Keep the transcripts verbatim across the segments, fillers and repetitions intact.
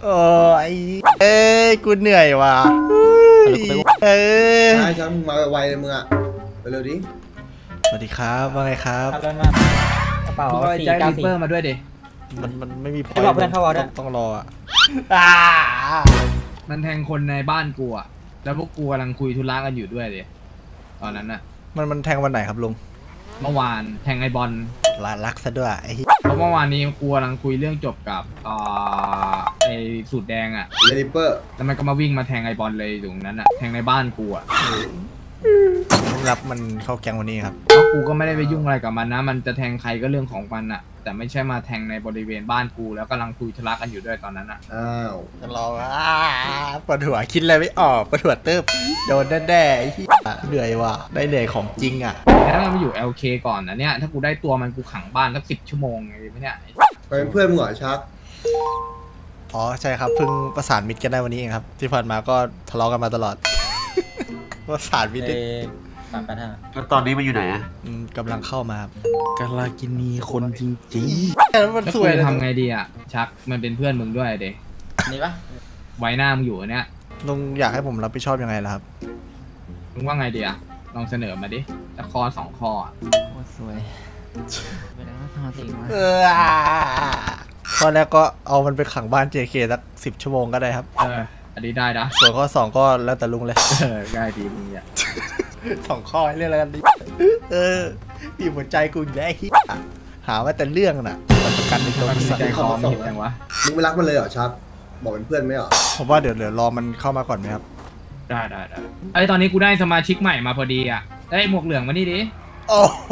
โอ้ยเอ้ยกูเหนื่อยว่ะเอ้ยใช่ฉันมาไวเลยมึงอะไปเร็วดิสวัสดีครับว่าไงครับกระเป๋าสี่เก้าสี่มาด้วยดิมันมันไม่มีพอยต์ต้องรออ่ะมันแทงคนในบ้านกูอ่ะแล้วพวกกูกำลังคุยธุระกันอยู่ด้วยดิตอนนั้นน่ะมันมันแทงวันไหนครับลุงเมื่อวานแทงไอบอลลาลักซะด้วยไอ้เพราะเมื่อวานนี้กูกำลังคุยเรื่องจบกับอ่าไอสูตรแดงอ่ะเลนิเปอร์แล้วมันก็มาวิ่งมาแทงไอบอลเลยตรงนั้นอ่ะแทงในบ้านกูอ่ะรับมันเข้าแกงวันนี้ครับเพราะกูก็ไม่ได้ไปยุ่งอะไรกับมันนะมันจะแทงใครก็เรื่องของมันอ่ะแต่ไม่ใช่มาแทงในบริเวณบ้านกูแล้วกำลังคุยธุระกันอยู่ด้วยตอนนั้นอ่ะอ้าวรอปวดหัวคิดอะไรไม่ออกปวดหัวเติบโดนแน่ๆไอ้ที่เหนื่อยว่ะได้เหนื่อยของจริงอ่ะแล้วมันมาอยู่ แอล เค ก่อนนะเนี่ยถ้ากูได้ตัวมันกูขังบ้านสักสิบชั่วโมงไงไม่เนี่ยเป็นเพื่อนมึงเหรอชักอ๋อใช่ครับเพิ่งประสานมิตรกันได้วันนี้เองครับที่ผ่านมาก็ทะเลาะกันมาตลอดประสานมิตรสามพันห้าแล้วตอนนี้มันอยู่ไหนอ่ะกำลังเข้ามากาลากินีคนจริงๆแล้วมันสวยทำไงดีอ่ะชักมันเป็นเพื่อนมึงด้วยเด็กนี่ปะไว้หน้ามึงอยู่เนี้ยลุงอยากให้ผมรับผิดชอบยังไงล่ะครับมึงว่าไงดีอ่ะลองเสนอมาดิแต่คอสองคออ่ะโคตรสวยไปแล้วทำติมาข้อแรกก็เอามันไปขังบ้าน เจ เค สักสิบชั่วโมงก็ได้ครับเอออันนี้ได้นะส่วนข้อสองก็แล้วแต่ลุงเลยเออง่ายดีมึงเนี่ยสองข้อให้เรื่องอะไรกันดิเออพี่หัวใจกูอยู่แล้วหาว่าแต่เรื่องน่ะประกันในตัวมึงใจคอมเห็นยังวะมึงไม่รักมันเลยเหรอชักบอกเป็นเพื่อนไหมเหรอผมว่าเดี๋ยวเดี๋ยวรอมันเข้ามาก่อนไหมครับได้ได้ได้ไอ้ตอนนี้กูได้สมาชิกใหม่มาพอดีอ่ะได้หมวกเหลืองมานี่ดิโอ้โห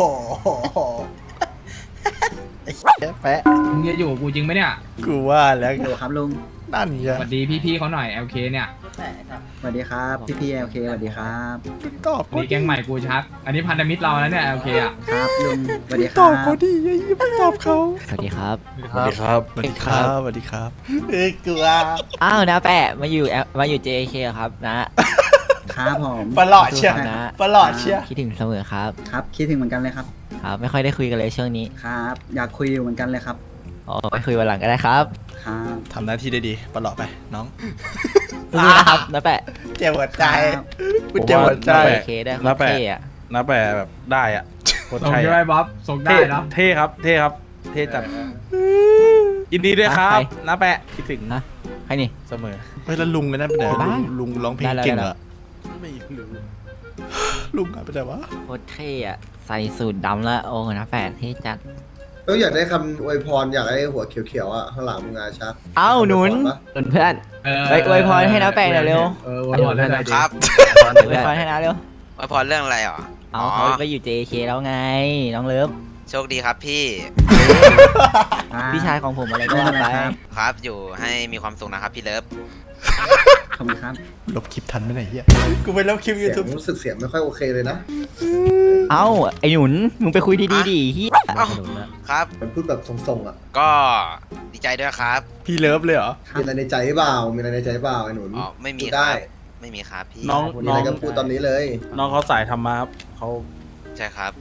แปะมึงจะอยู่กูจริงไหมเนี่ยกูว่าแล้วอยู่ครับลุงนั่นไงสวัสดีพี่ๆเขาหน่อย แอล เค เนี่ยสวัสดีครับพี่ๆ แอล เค สวัสดีครับตอบนี่แก๊งใหม่กูชักอันนี้พันธมิตรเราแล้วเนี่ย แอล เค อ่ะครับลุงสวัสดีครับตอบเขาดียังยิ้มตอบเขาสวัสดีครับสวัสดีครับสวัสดีครับสวัสดีครับเอ้ยกลัวอ้าวนะแปะมาอยู่มาอยู่ เจ เค ครับนะครับผมปลอดเชียนะปลอดเชียคิดถึงเสมอครับครับคิดถึงเหมือนกันเลยครับครับไม่ค่อยได้คุยกันเลยช่วงนี้ครับอยากคุยอยู่เหมือนกันเลยครับอ๋อไปคุยวันหลังก็ได้ครับครับทำหน้าที่ได้ดีปลอดไปน้องนี่นะครับนะแปะเจ็บหัวใจกูเจ็บหัวใจเคได้นะแปะนะแปะแบบได้อ่ะส่งได้บ๊อบส่งได้นะเท่ครับเท่ครับเท่จัดยินดีด้วยครับนะแปะคิดถึงนะใครนี่เสมอเฮ้ยแล้วลุงเลยนะเป็นไงลุงร้องเพลงเก่งเหรอไม่รู้ลุงอะเป็นไงวะโคตรเท่อะใส่สูทดำแล้วโอ้นะแปะเท่จัดเอออยากได้คำอวยพรอยากได้หัวเขียวๆอ่ะข้างหลังมึงอาชักเอ้าหนุนหนุนเพื่อนไปอวยพรให้นะแปะหน่อยเร็วเอออวยพรให้หน่อยครับอวยพรให้นะเร็วอวยพรเรื่องอะไรหรอเอาเขาไปอยู่ เจ เค แล้วไงน้องเลิฟโชคดีครับพี่พี่ชายของผมอะไรก็ว่าไปครับอยู่ให้มีความสุขนะครับพี่เลิฟขอบคุณครับลบคลิปทันไหมไหนเฮียกูไปลบคลิปยูทูบรู้สึกเสียงไม่ค่อยโอเคเลยนะเอ้าไอหนุนมึงไปคุยดีๆดิเฮียครับมันพูดแบบทรงๆอ่ะก็ดีใจด้วยครับพี่เลิฟเลยเหรอมีอะไรในใจเปล่ามีอะไรในใจเปล่าไอ้หนุนอ๋อไม่มีได้ไม่มีครับพี่น้องมีอะไรก็พูดตอนนี้เลยน้องเขาสายทำมาครับเขาใช่ครับ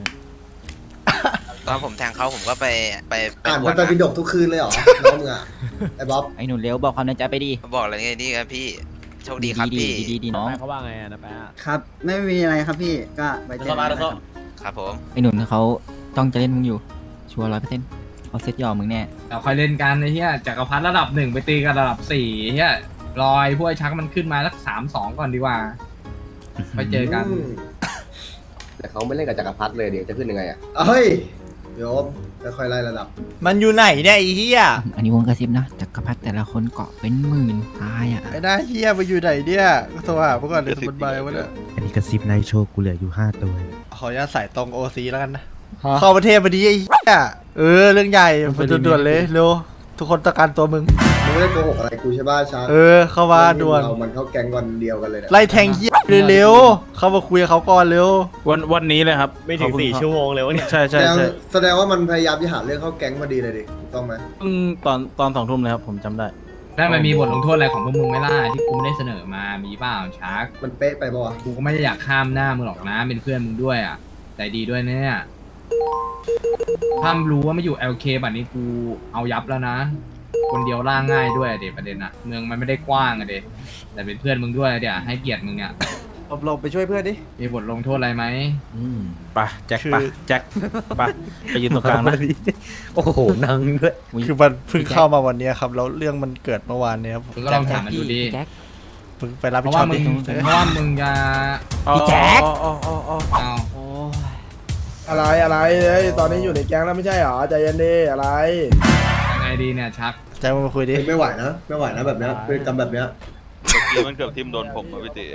ตอนผมแทงเขาผมก็ไปไปอ่านมันไปบิดกทุกคืนเลยเหรอน้องมึงอ่ะไอ้บ๊อบไอ้หนุนเร็วบอกความในใจไปดีบอกอะไรเงี้ยนี่ครับพี่โชคดีครับพี่ดีดีน้องเขาว่าไงนะแป๊ะครับไม่มีอะไรครับพี่ก็ไปเจอกันครับผมไอ้หนุนเขาต้องจะเล่นมึงอยู่ชัวร์ร้อยเปอร์เซ็นต์เขาเซตยอมมึงแน่เราคอยเล่นกันไอ้เหี้ยจักรพรรดิระดับหนึ่งไปตีกันระดับสี่เหี้ยลอยพวกชักมันขึ้นมาสักสามสองก่อนดีกว่าไปเจอกันแต่เขาไม่เล่นกับจักรพรรดิเลยเดี๋ยวจะขึ้นยังไงอ่ะเฮ้ยโยมค่อยๆไล่ระดับมันอยู่ไหนเนี่ยไอ้เหี้ยอันนี้วงกระซิบนะจักรพรรดิแต่ละคนเกาะเป็นหมื่นตายอ่ะไอ้หน้าเหี้ยไปอยู่ไหนเนี่ยโทรหาพวกก่อนเลยสมบัติใบวะเนี่ยอันนี้กระซิบในโชว์กูเหลืออยู่ห้าตัวขออนุญาตใส่ตรงโอซีแล้วกันนะเข้าประเทศพอดีไอ้เหี้ยเออเรื่องใหญ่เป็นด่วนๆเลยเร็วทุกคนต้องการตัวมึงมึงไม่ได้โกหกอะไรกูใช่ป่ะชาเออเข้ามาด่วนเรามันเข้าแก๊งวันเดียวกันเลยไล่แทงเหี้ยเร็วๆเข้ามาคุยกับเขาก่อนเร็ววันวันนี้เลยครับไม่ถึงสี่ชั่วโมงเลยวะเนี่ยใช่ใช่ใช่แสดงว่ามันพยายามจะหาเรื่องเข้าแก๊งพอดีเลยดิถูกต้องไหมตอนตอนสองทุ่มเลยครับผมจำได้แล้วมันมีบทลงโทษอะไรของพวกมึงไหมล่ะที่กูไม่ได้เสนอมามีเปล่าชักมันเป๊ะไปป่ะวะกูก็ไม่ได้อยากข้ามหน้ามึงหรอกนะเป็นเพื่อนมึงด้วยอ่ะใจดีด้วยเนี่ยถ้ารู้ว่าไม่อยู่ แอล เค บัดนี้กูเอายับแล้วนะคนเดียวล่างง่ายด้วยเด็ประเด็นอะเมืองมันไม่ได้กว้างอะเด็แต่เป็นเพื่อนมึงด้วยเดี๋ยวให้เกียรติมึงเนี่ยหลบไปช่วยเพื่อนดิมีบทลงโทษอะไรไหมไปแจ็คไปแจ็คไปไปยืนตรงกลางนะโอ้โหนังด้วยคือมันเพิ่งเข้ามาวันเนี้ยครับแล้วเรื่องมันเกิดเมื่อวานเนี้ยครับมึงก็ลองถามมันดูดิแจ็คเพิ่งไปรับเพผิดราะชอว่าบมึดิงเพราะว่ามึงจะพี่แจ็คอ๋ออ๋ออ๋อเอาโอ้ยอะไรอะไรเอ้ยตอนนี้อยู่ในแก๊งแล้วไม่ใช่เหรอใจเย็นดิอะไรยังไงดีเนี่ยชักแจ็คมึงมาคุยดิไม่ไหวนะไม่ไหวนะแบบเนี้ยพฤติกรรมแบบเนี้ยเมื่อกี้มันเกือบทิ่มโดนผมอะพี่ติ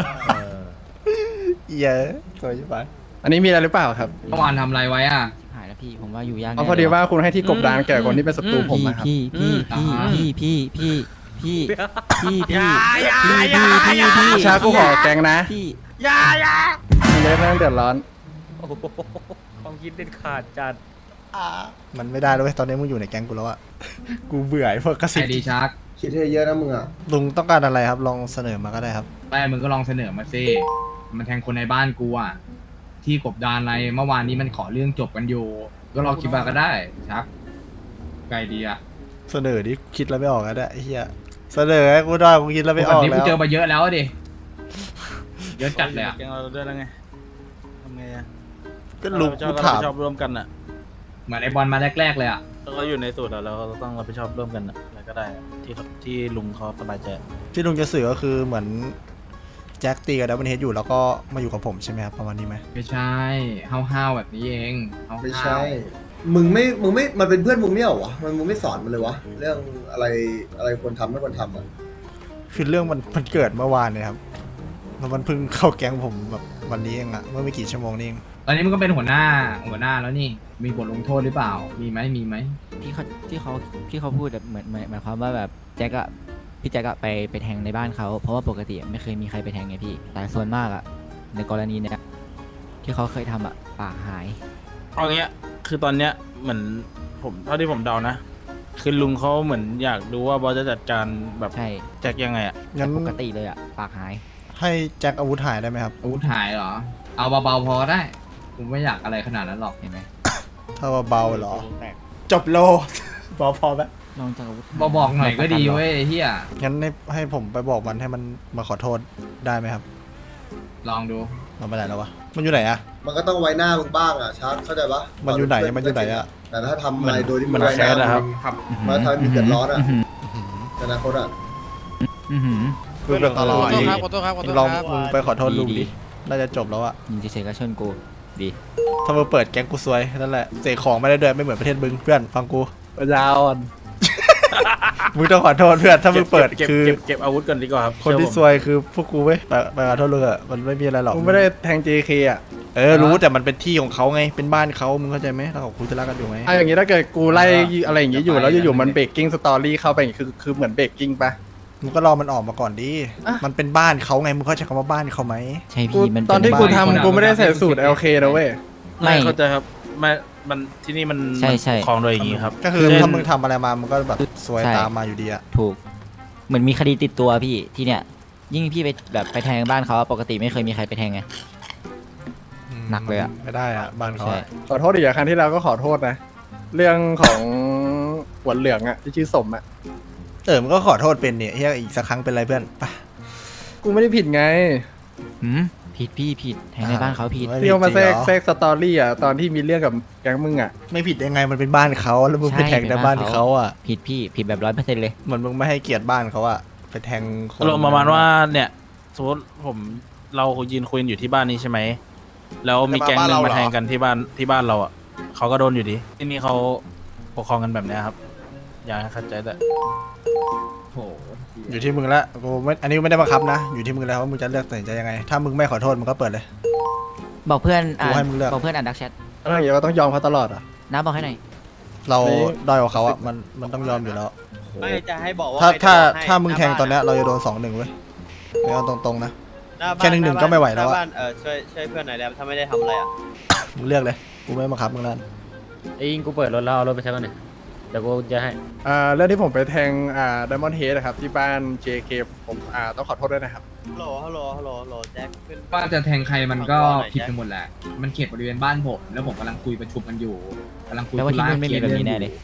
เหี้ยอะสวยจังอันนี้มีอะไรหรือเปล่าครับเมื่อวานทำอะไรไว้อ่ะหายแล้วพี่ผมว่าอยู่ยากเอาพอดีว่าคุณให้ที่กบดานแก่คนที่เป็นศัตรูผมพี่นะครับพี่พี่อืมพี่พี่พี่พี่พี่พี่พี่พี่พี่พี่พี่ชากูขอแก๊งนะพี่มันจะได้ไม่ต้องเดือดร้อนความคิดเด็ดขาดจัดมันไม่ได้แล้วเว้ยตอนนี้มึงอยู่ในแก๊งกูแล้วอะกูเบื่อไอ้พวกกระซิไอบ ดีชักคิดให้เยอะนะมึงอ่ะลุงต้องการอะไรครับลองเสนอมาก็ได้ครับไม่มึงก็ลองเสนอมาสิมันแทงคนในบ้านกูอ่ะที่กบดานอะไรเมื่อวานนี้มันขอเรื่องจบกันอยู่ ก็ลองคิดมาก็ได้ชักไกลดีอ่ะเสนอดิคิดแล้วไม่ออกแล้วเนี่ยไอ้เฮียเสนอให้กูได้กูคิดแล้วไม่อแบบอกนี้แล้กูวเจอมาเยอะแล้วดิเยอะจัดเลยอ่ะแกงเราด้วยแล้วไงทำไงอะก็ลุงเรากูจะถามรับผิดชอบร่วมกันอะเหมือนไอ้บอลมาแรกๆเลยอ่ะเราอยู่ในสูตรอะเราก็ต้องรับผิดชอบร่วมกันอะอะไรก็ได้อะที่เขาที่ลุงเขาสบายใจที่ลุงจะสื่อก็คือเหมือนแจ็คตีกับดับเบิลเฮดอยู่แล้วก็มาอยู่กับผมใช่ไหมครับประมาณนี้ไหมไม่ใช่ห้าวๆแบบนี้เองห้าวๆไม่ใช่ มึงไม่มึงไม่มันเป็นเพื่อนมึงไม่เหรอวะมันมึงไม่สอนมันเลยวะเรื่องอะไรอะไรควรทำไม่ควรทำอ่ะคือเรื่องมันมันเกิดเมื่อวานเนี่ยครับแล้วมันเพิ่งเข้าแก๊งผมแบบวันนี้เองอะเมื่อไม่กี่ชั่วโมงนี่เองตอนนี้มึงก็เป็นหัวหน้าหัวหน้าแล้วนี่มีบทลงโทษหรือเปล่ามีไหมมีไหมที่เขาที่เขาที่เขาพูดแบบเหมือนเหมือนหมายความว่าแบบแจ็คอะพี่แจ็คอะไปไปแทงในบ้านเขาเพราะว่าปกติอะไม่เคยมีใครไปแทงไงพี่แต่ส่วนมากอะในกรณีเนี้ยที่เขาเคยทำอะปากหายเอางี้คือตอนเนี้ยเหมือนผมเท่าที่ผมเดานะ คือลุงเขาเหมือนอยากดูว่าบอสจะจัดการแบบใช่แจ็คยังไงอะงั้นปกติเลยอะปากหายให้แจ็คอาวุธหายได้ไหมครับอาวุธหายเหรอเอาเบาๆพอได้กูไม่อยากอะไรขนาดนั้นหรอกเห็นไหมถ้าว่าเบาเหรอ จบโล พอพอไหมลองจากอาวุธบอกๆหน่อยก็ดีเว้ยไอ้เฮียงั้นให้ให้ผมไปบอกมันให้มันมาขอโทษได้ไหมครับลองดูมันไปไหนแล้ววะมันอยู่ไหนอะมันก็ต้องไว้หน้ามึงบ้างอ่ะชักเข้าใจปะมันอยู่ไหนมันอยู่ไหนอะแต่ถ้าทำอะไรโดยที่มันไว้หแคสน้านะครับมึงมันทำให้มีเดือดร้อนอ่ะในอนาคตอ่ะอือหือมึงตลอดขอโทษครับขอโทษครับขอโทษครับลองมึงไปขอโทษลุงดีดิน่าจะจบแล้วอะยิงเฉยๆก็ชนกูดีถ้ามึงเปิดแก๊งกูซวยนั่นแหละเสกของไม่ได้ด้วยไม่เหมือนประเทศมึงเพื่อนฟังกูยาวอ่อนมึงต้องขอโทษเพื่อนถ้ามึงเปิดเก็บคือเก็บเก็บอาวุธก่อนดีกว่าครับคนที่เชื่อผมซวยคือพวกกูเว้ยไปไปขอโทษลุงอะมันไม่มีอะไรหรอกกูไม่ได้แทง เจ เค อ่ะเออรู้แต่มันเป็นที่ของเขาไงเป็นบ้านเขามึงเข้าใจไหมเรากับคุยจะรักกันอยู่ไงเอาอย่างนี้ถ้าเกิดกูไล่อะไรอย่างนี้อยู่แล้วอยู่ๆมันเบรกกิ้งสตอรี่เข้าไปอย่างงี้คือคือเหมือนเบรกกิ้งปะมึงก็รอมันออกมาก่อนดิอ่ะมันเป็นบ้านเขาไงมึงเข้าใจคำว่าบ้านเขาไหมใช่กูพี่มันตอนที่เป็กูบ้าทำกูไม่ได้ใส่สูตร แอล เค นะเว้ยไม่เข้าใจครับไม่มันที่นี่มันใช่ใช่คลองโดยอย่างงี้ครับก็คือเช่นถ้ามึงทำอะไรมามึงก็แบบซวยใช่ตามมาอยู่ดีอะถูก เหมือนมีคดีติดตัวพี่ที่เนี้ยยิ่งพี่ไปแบบไปแทงบ้านเขาอะปกติไม่เคยมีใครไปแทงไงอืมหนักเลยอะไม่ได้อะบ้านเขาใช่อะขอโทษอีกอย่างครั้งที่แล้วก็ขอโทษนะ เรื่องของหัวเหลืองอ่ะที่ชื่อสมอ่ะเออมึงก็ขอโทษเป็นเนี่ยเฮียอีกสักครั้งเป็นไรเพื่อนไปกูไม่ได้ผิดไงหืมผิดพี่ผิดแทงในบ้านเขาผิดไที่เอามาแทรกจริงเหรอแทรกสตอรี่อ่ะตอนที่มีเรื่องกับแก๊งมึงอ่ะไม่ผิดยังไงมันเป็นบ้านเขาแล้วมึงไปแทงในบ้านเขาอะผิดพี่ผิดแบบร้อยเปอร์เซ็นต์เลยเหมือนมึงไม่ให้เกียรติบ้านเขาอะไปแทงคนอารมณ์ประมาณว่าเนี่ยสมมติผมเรายืนคุยอยู่ที่บ้านนี้ใช่ไหมแล้วมีแก๊งหนึงมาแทงกันที่บ้านที่บ้านเราอ่ะเขาก็โดนอยู่ดีที่นี่เขาปกครองกันแบบเนี้ยครับ อยากให้เข้าใจแต่โหอยู่ที่มึงละกูไม่อันนี้ไม่ได้บังคับนะ อยู่ที่มึงแล้วว่ามึงจะเลือกตัดสินใจยังไง ถ้ามึงไม่ขอโทษมึงก็เปิดเลยบอกเพื่อนอ่านกูให้มึงเลือกบอกเพื่อนอ่านดักแชทแล้วอย่างเงี้ยก็ต้องยอมเขาตลอดอ่ะน้าบอกให้หน่อยเรานี่ด้อยกว่าเขาอะมันมันต้องยอมอยู่แล้วไม่จะให้บอกว่าถ้าใครถ้าจะบอกให้ถ้ามึงแทงตอนเนี้ยหาเราจะโดนสองหนึ่งเว้ยเอาตรงๆนะบ้าแค่หนึ่งหนึ่งาก็ไม่ไหวแล้วอะน้าบ้านเออช่วยช่วยเพื่อนหน่อยแล้วถ้าไม่ได้ทำอะไรอ่ะมึงเลือกเลยกูไม่บังคับมึงแล้วไอ้ยิงกูเปิดรถแล้วเอารถไปใช้ก่อนเนี่ยเดี๋ยวกูจะให้อ่าเรื่องที่ผมไปแทงอ่าไดมอนด์เฮดนะครับที่บ้าน เจ เค ผมอ่าต้องขอโทษด้วยนะครับฮัลโหลฮัลโหลฮัลโหลฮัลโหลแจ็คขึ้นว่าจะแทงใครมันก็ผิดไปหมดแหละ มันเขตบริเวณบ้านผมแล้วผมกำลังคุยประชุมกันอยู่กำลังคุยแปลว่าที่ธุระนู่นไม่มีแบบนี้แน่เลยค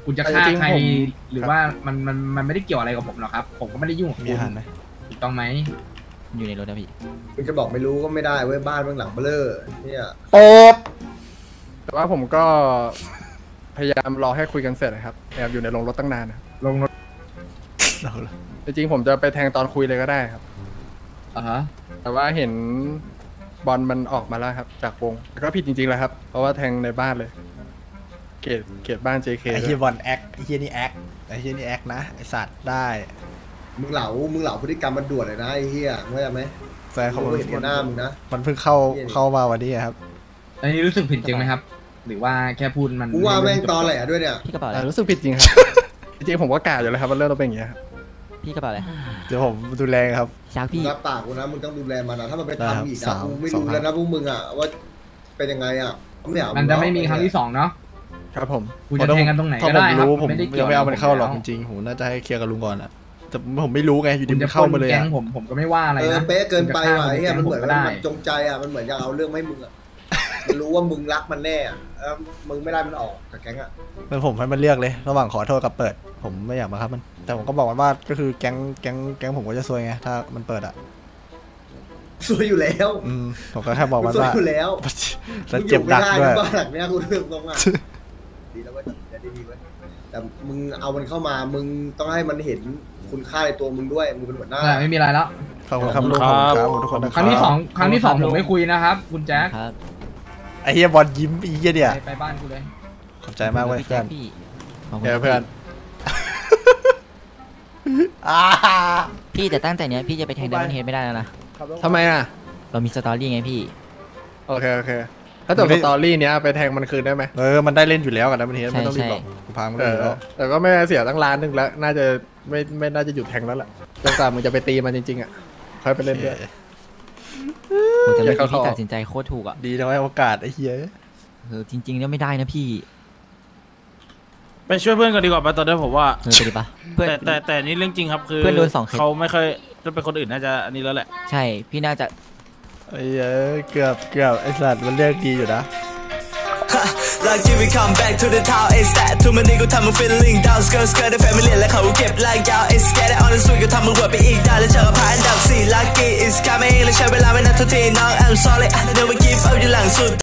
คุณจะฆ่าจริงๆใครผมหรือว่ามันมันมันไม่ได้เกี่ยวอะไรกับผมหรอกครับ ผมก็ไม่ได้ยุ่งกับมีคุณอาหารไหมถูกต้องไหมอยู่ในรถนะพี่มึงจะบอกไม่รู้ก็ไม่ได้เว้ยบ้านเบื้องหลังเบลอเนี่ยโอ๊บแต่ว่าผมก็พยายามรอให้คุยกันเสร็จนะครับแอบอยู่ในโรงรถตั้งนานนะลงรถเอาละจริงๆผมจะไปแทงตอนคุยเลยก็ได้ครับอ่ะฮะแต่ว่าเห็นบอลมันออกมาแล้วครับ จากวงแต่ก็ผิดจริงๆแหละครับ เพราะว่าแทงในบ้านเลย เกตเกตบ้าน เจ เคไอ้ด้เฮีวยยบอลแอคไอ้เฮียนี่แอคไอ้เฮียนี่แอคนะไอ้สัตว์ได้มึงเหลามึงเหลาพฤติกรรมมันด่วนเลยนะไอ้เหี้ยเข้าใจไหมแฟนเขาเขาบอกเห็นกับหน้ามึงนะมันเพิ่งเข้าเข้ามาวันนี้ครับอันนี้รู้สึกผิดจริงไหมครับ หรือว่าแค่พูดมันกูว่าแม่งตอแหลด้วยเนี่ยพี่กระเป๋าอะไรแต่รู้สึกผิดจริงครับ จริงๆผมก็กล่าวอยู่แล้วครับว่าเรื่องเราเป็นอย่างเงี้ยครับพี่กระเป๋าอะไรเดี๋ยวผมดูแลครับชักมึพี่งรับปากกูนะมึงต้องดูแลมันนะถ้ามันไปได้ครับทำอีกสานะมกูไม่สองรู้ครั้งแล้วนะพวกมึงอ่ะว่าเป็นยังไงอ่ะไม่เอามันจะไม่มีครั้งที่สองเนาะครับผมคุณจะแทงกันตรงไหนถ้าก็ผมได้ครับรู้ผมไม่ได้เกี่ยัยวงไม่เอามันเข้าหรอกผจมริงๆผมน่าจะให้เคลียร์กับลุงก่อนอะแต่ผมไม่รู้ไงอยู่ดีคุณมัจะนเข้ามาเลยแก๊อะงผมผมก็ไม่ว่าอะไรเออนะเป๊ะเกินไปคุณจะว่ะฆ่าไอ้เหี้ยมันเหมือนก็ว่าได้มันจงใจอ่ะมันเหมือนอยากเอาเรื่องมาให้มึงอ่ะมันรู้ว่ามึงรักมันแน่อ่ะแล้วมึงไม่ได้มันออกจากแก๊งอ่ะเป็นผมให้มันเลือกเลย ระหว่างขอโทษกับเปิด ผมไม่อยากมาครับมัน แต่ผมก็บอกมันว่าก็คือแก๊งแก๊งแก๊งผมก็จะซวยไงถ้ามันเปิดอะสวยอยู่แล้วอืมผมก็แค่บอกมันสวยว่าอยู่แล้วแล้วเจ็บดักด้วยมึงอไม่ไบ้านหลังเนี้ยกูเรื่องตรงอ่ะดีแล้วเว้ยแต่ดีดีเว้ยแต่มึงเอามันเข้ามามึงต้องให้มันเห็นคุณค่าในตัวมึงด้วยมึงเป็นหัวหน้าแต่ไม่มีอะไรแล้วขอบคุณครับลุงขอบคุณครับขอบคุณทุกคนนะครั้งที่สองครั้งที่สองผมไม่คุยนะครับ คุณแจ็คครับไอ้เฮียบอลยิ้มไอ้เฮียเนี่ยไปไปบ้านกูเลยขอบใจมากเว้ยพี่เพื่แจ็อคน พี่ขอบคุณเดี๋ยวเพื่อนอ่าพี่แต่ตั้งแต่เนี้ยพี่จะไปแทงไดมอนเฮดไม่ได้แล้วนะทำไมอ่ะเรามีสตอรี่ไงพี่โอเคโอเค ถ้าจบสตอรี่เนี้ยไปแทงมันคืนได้ไหมเออมันได้เล่นอยู่แล้วกันนะมันเฮียใช่ไม่ต้องรีบใช่หรอกกูพามันเอเล่นอยู่อแล้วแต่ก็ไม่เสียตั้งล้านหนึงแล้ว น่าจะไม่ไม่น่าจะหยุดแทงแล้วแหละจนกว่ามึงจะไปตีมันจริงๆอ่ะค่อยไปเล่นด้วยโหแต่เมื่อกี้เดี๋ยวเขาพี่เขาตัดสินใจโคตรถูกอ่ะดีนะไว้โอกาสไอ้เฮียเออจริงๆเนี่ยไม่ได้นะพี่ไปช่วยเพื่อนกันดีกว่าไปตอนนี้ผมว่าเออไปดิปะเพื่อนแต่แต่แต่นี่เรื่องจริงครับคือเพื่อนโดนสองเคสเขาไม่ค่อยจะเป็นคนอื่นน่าจะอันนี้แล้วแหละใช่พี่น่าจะไอ้เหี้ยเกือบเกือบไอ้สัตว์มันเลือกดีอยู่นะ Lucky we come back to the town It's that too many กูทำมึง feeling down Skirt skirt ได้แฟนไม่เรียนและเขาเก็บลากยาว It's get it on the street กูทำมึงหัวไปอีกดาวและเจอกับพายอันดับสี่ Lucky is coming และใช้เวลาไม่นานทุกทีน้อง I'm sorry I never give up อยู่หลังสุด